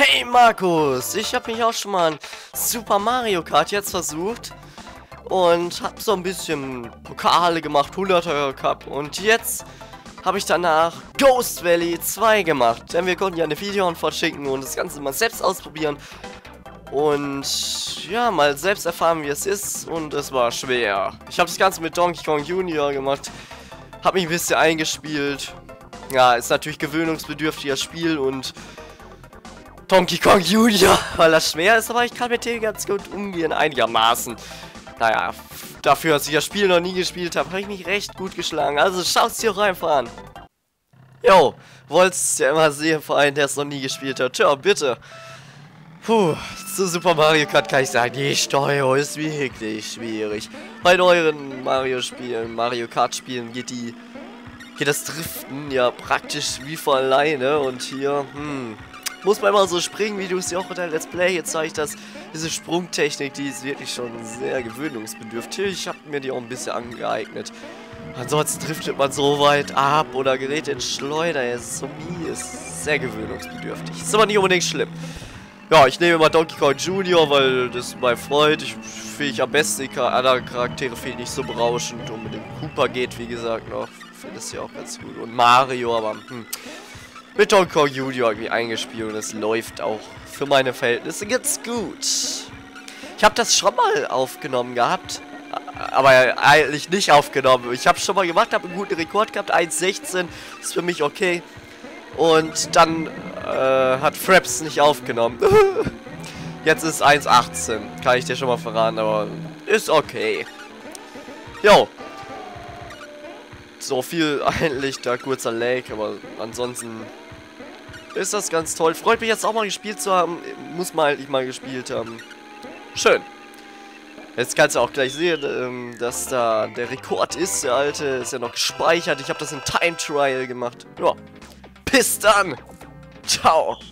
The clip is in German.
Hey Markus, ich habe mich auch schon mal an Super Mario Kart jetzt versucht und habe so ein bisschen Pokale gemacht, 100er Cup, und jetzt habe ich danach Ghost Valley 2 gemacht, denn wir konnten ja eine Videoantwort schicken und das Ganze mal selbst ausprobieren und ja, mal selbst erfahren, wie es ist, und es war schwer. Ich habe das Ganze mit Donkey Kong Jr. gemacht, habe mich ein bisschen eingespielt. Ja, ist natürlich gewöhnungsbedürftiges Spiel und Donkey Kong Jr., weil das schwer ist, aber ich kann mit dem ganz gut umgehen, einigermaßen. Naja, dafür, dass ich das Spiel noch nie gespielt habe, habe ich mich recht gut geschlagen. Also schaut's dir auch einfach an. Jo, wollt's ja immer sehen, vor allem der es noch nie gespielt hat. Tja, bitte. Puh, zu Super Mario Kart kann ich sagen, die Steuerung ist wirklich schwierig. Bei neueren Mario-Spielen, Mario Kart-Spielen geht das Driften ja praktisch wie von alleine, und hier, muss man immer so springen, wie du es ja auch in deinem Let's Play jetzt zeigst, dass diese Sprungtechnik, die ist wirklich schon sehr gewöhnungsbedürftig. Ich habe mir die auch ein bisschen angeeignet. Ansonsten driftet man so weit ab oder gerät in Schleuder, es ist so ist sehr gewöhnungsbedürftig. Ist aber nicht unbedingt schlimm. Ja, ich nehme mal Donkey Kong Jr., weil das ist mein Freund. Finde ich am besten, die anderen Charaktere finde ich nicht so berauschend. Und mit dem Koopa geht, wie gesagt, noch. Finde es ja auch ganz gut. Und Mario, aber mit Donkey Kong Jr. irgendwie eingespielt und es läuft auch für meine Verhältnisse ganz gut. Ich habe das schon mal aufgenommen gehabt, aber eigentlich nicht aufgenommen. Ich habe es schon mal gemacht, habe einen guten Rekord gehabt, 1,16, ist für mich okay. Und dann hat Fraps nicht aufgenommen. Jetzt ist 1,18, kann ich dir schon mal verraten, aber ist okay. Jo. So viel eigentlich, da kurzer Lag, aber ansonsten ist das ganz toll. Freut mich jetzt auch mal gespielt zu haben. Muss man eigentlich mal gespielt haben. Schön. Jetzt kannst du auch gleich sehen, dass da der Rekord ist. Der alte ist ja noch gespeichert. Ich habe das in Time Trial gemacht. Ja. Bis dann. Ciao.